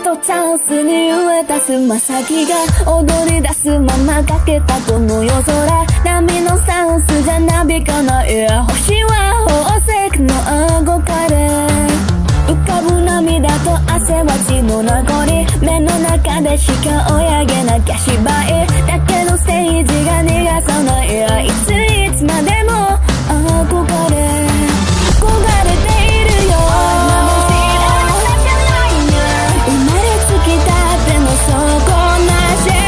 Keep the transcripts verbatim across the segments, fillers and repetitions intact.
とチャンスに植えたつま先が踊り出すままかけたこの夜空、波のサウスじゃなびかない星は宝石の憧れ、浮かぶ涙と汗は血の名残、目の中でしか泳げなきゃ芝居だけどステージが逃がさない、いついつまでも憧れ焦がれているよ。生まれつきたってもそこなし、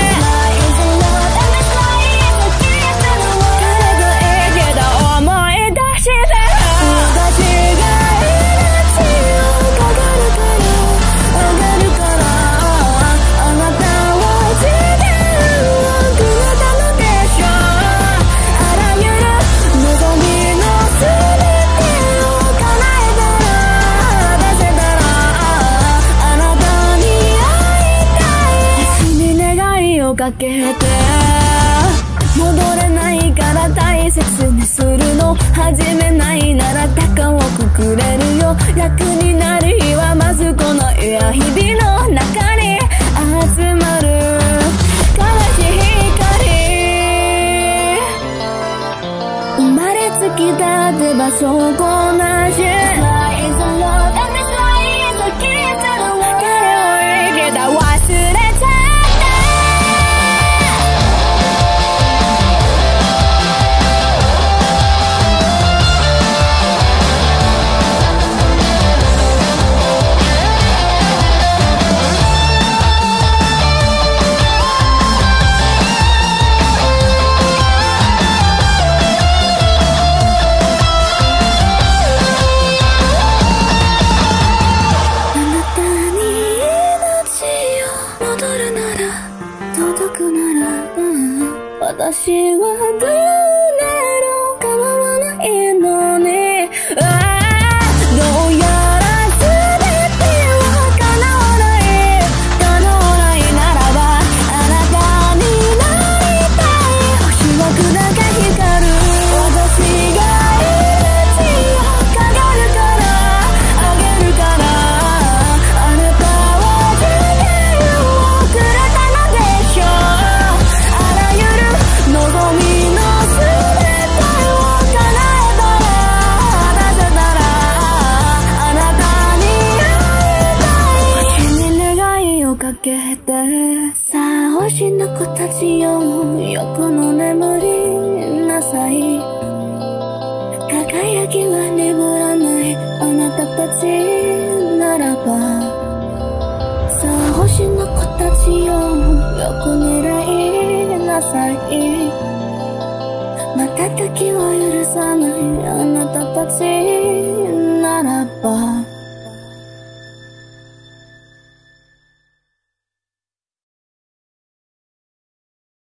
彼がいいけど思い出してる、私が命をかかるから上がるから、あなたは時間をくれたのでしょう。あらゆる望みのすべてを叶えたら出せたら、あなたに会いたい、明日に願いをかけて、戻れないから大切にするの、始めないなら高をくくれるよ、楽になる日はまずこの日々の中に集まる悲しい光、生まれつきだってばそこなし、誰をいいけど忘れちゃ私はどれも構わないのに、ああどうやら全ては叶わない、叶わないならばあなたになりたい、星は砕け光る、私が命をかかるからあげるから、あなたは時間をくれたのでしょう。望みのすべてを叶えたら出せたら、あなたに会いたい、星に願いをかけて、さあ星の子たちよ横の眠りなさい、輝きは眠らないあなたたちならば、さあ星の子たちよ横狙いなさい、瞬きを許さないあなたたちならば。